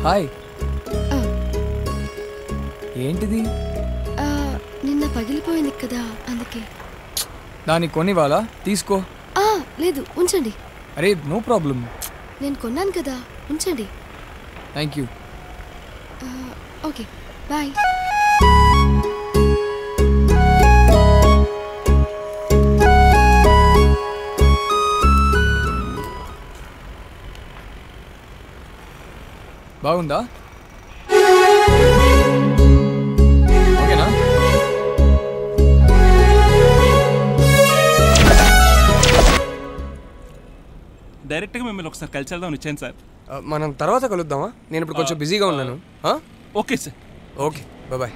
Hi. ఏంటిది? నిన్న పగిలిపోయింది కదా అందుకే. దాన్ని కొనివాలా? తీసుకో. లేదు ఉంచండి. అరే నో ప్రాబ్లం. నేను కొన్నాను కదా ఉంచండి. Thank you. Okay bye. బాగుందా? ఓకేనా? డైరెక్ట్గా మిమ్మల్ని ఒకసారి కలిసి వెళ్దామని వచ్చాను సార్. మనం తర్వాత కలుద్దామా? నేను ఇప్పుడు కొంచెం బిజీగా ఉన్నాను. Okay sir. Okay bye.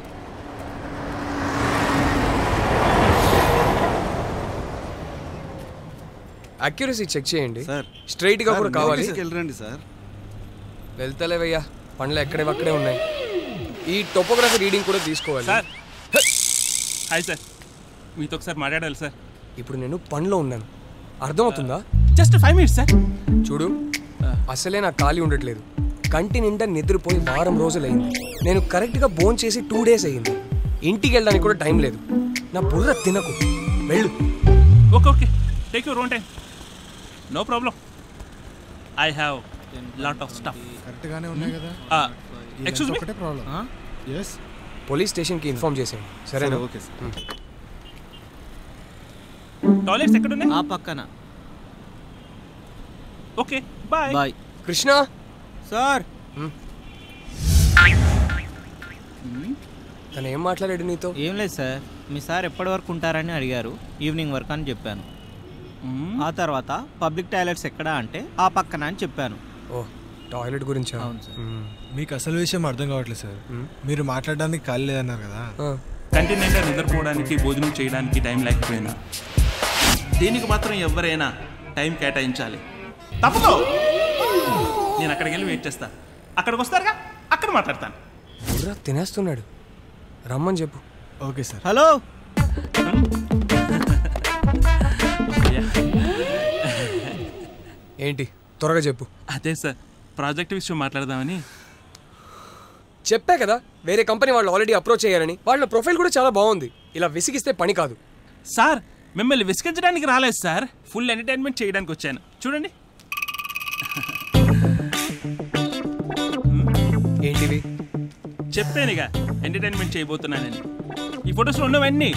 Accuracy check చేయండి సార్. స్ట్రైట్గా కూడా కావాలి. వెళ్ళండి సార్. వెళ్తలేవయ్యా, పండ్లు ఎక్కడేవక్కడే ఉన్నాయి. ఈ టోపోగ్రఫీ రీడింగ్ కూడా తీసుకోవాలి సార్. హాయ్ సార్, మీతో ఒకసారి మాట్లాడాలి సార్. ఇప్పుడు నేను పనిలో ఉన్నాను, అర్థమవుతుందా? Just 5 minutes sir. చూడు, అసలే నాకు ఖాళీ ఉండట్లేదు. కంటి నిండా నిద్రపోయి వారం రోజులైంది. నేను కరెక్ట్గా భోజనం చేసి 2 days అయ్యింది. ఇంటికి వెళ్ళడానికి కూడా టైం లేదు. నా బుర్ర తినకు, వెళ్ళు. Okay okay, take your own time, no problem. I have lot of stuff. కరెక్ట్గానే ఉన్నాయి కదా. Excuse me. ఒకటే ప్రాబ్లం. yes పోలీస్ స్టేషన్కి ఇన్ఫార్మ్ చేసాను. సరేనా? Okay sir. టాయిలెట్స్ ఎక్కడ ఉన్నాయి? ఆ పక్కన. Okay bye bye. Krishna sir. తను ఏం మాట్లాడాడు నీతో? ఏం లేదు సార్, మీ సార్ ఎప్పటి వరకు ఉంటారని అడిగారు. ఈవినింగ్ వరకు అని చెప్పాను. ఆ తర్వాత పబ్లిక్ టాయిలెట్స్ ఎక్కడా అంటే ఆ పక్కన అని చెప్పాను. ఓ, టాయిలెట్ గురించి. అవును సార్. మీకు అసలు విషయం అర్థం కావట్లేదు సార్. మీరు మాట్లాడడానికి ఖాళీ లేదన్నారు కదా. కంటి నిండా నిద్రపోవడానికి, భోజనం చేయడానికి టైం లేకపోయినా దీనికి మాత్రం ఎవరైనా టైం కేటాయించాలి. తప్పదు. నేను అక్కడికి వెళ్ళి వెయిట్ చేస్తా. అక్కడికి వస్తారుగా, అక్కడ మాట్లాడతాను. బుర్ర తినేస్తున్నాడు, రమ్మని చెప్పు. Okay sir. హలో. ఏంటి, త్వరగా చెప్పు. అదే సార్, ప్రాజెక్ట్ విషయం మాట్లాడదామని. చెప్పా కదా, వేరే కంపెనీ వాళ్ళు ఆల్రెడీ అప్రోచ్ అయ్యారని. వాళ్ళ ప్రొఫైల్ కూడా చాలా బాగుంది. ఇలా విసిగిస్తే పని కాదు. సార్, మిమ్మల్ని విసిగించడానికి రాలేదు సార్, ఫుల్ ఎంటర్టైన్మెంట్ చేయడానికి వచ్చాను. చూడండి. ఏంటివి? చెప్పానుగా ఎంటర్టైన్మెంట్ చేయబోతున్నానని. ఈ ఫొటోస్లో ఉన్నవన్నీ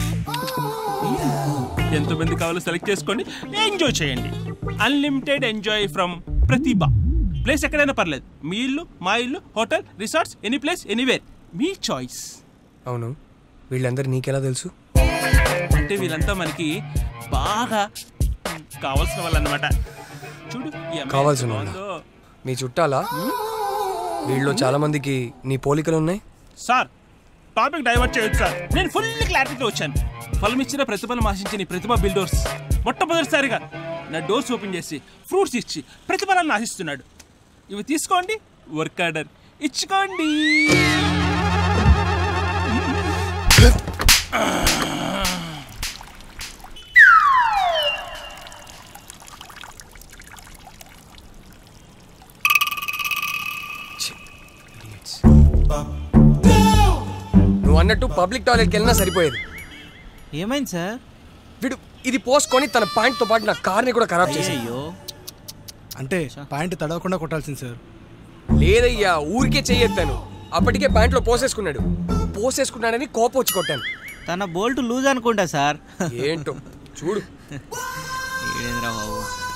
ఎంతమంది కావాలో సెలెక్ట్ చేసుకోండి, ఎంజాయ్ చేయండి. Unlimited enjoy from Pratibha. Place ఎక్కడైనా పర్లేదు, మీ ఇల్లు, మా ఇల్లు, hotel, resorts, any place, anywhere, మీ చాయిస్. అవును, వీళ్ళందరూ నీకెలా తెలుసు? అంటే వీళ్ళంతా మనకి బాగా కావాల్సిన వాళ్ళు అన్నమాట. చూడు, కావాల్సిన వాళ్ళు మీ చుట్టాలా? వీళ్ళలో చాలా మందికి నీ పోలికలు ఉన్నాయి. సార్, టాపిక్ డైవర్ట్ చేయొచ్చు సార్. నేను ఫుల్ క్లారిటీతో వచ్చాను. ఫలం ఇచ్చిన ప్రతిఫలం ఆశించిన ప్రతిభ బిల్డర్స్ మొట్టమొదటిసారిగా నా డోర్స్ ఓపెన్ చేసి ఫ్రూట్స్ ఇచ్చి ప్రతిఫలాన్ని ఆశిస్తున్నాడు. ఇవి తీసుకోండి, వర్క్ ఆర్డర్ ఇచ్చుకోండి. నువ్వు అన్నట్టు పబ్లిక్ టాయిలెట్కి వెళ్ళినా సరిపోయేది. ఏమైంది సార్? వీడు ఇది పోసుకొని తన ప్యాంట్తో పాటు నా కార్ని కూడా ఖరాబ్ చేసి. అయ్యో, అంటే ప్యాంట్ తడవకుండా కొట్టాల్సింది సార్. లేదయ్యా, ఊరికే చెయ్యెత్తాను. అప్పటికే ప్యాంట్లో పోసేసుకున్నాడని కోపం వచ్చి కొట్టాను. తన బోల్ట్ లూజ్ అనుకుంటా సార్. ఏంటో చూడు. ఏడేంద్రా బాబు.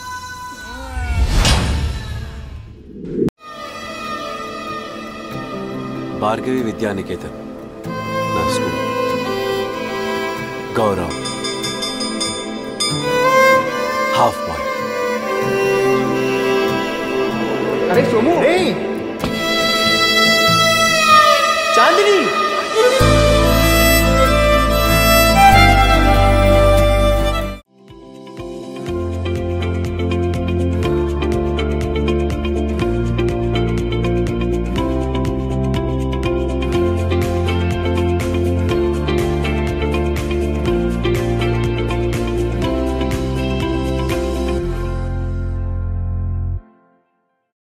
భార్గవి విద్యానికేతన్ నా స్కూల్. Gaurav half bye. అరే సోము,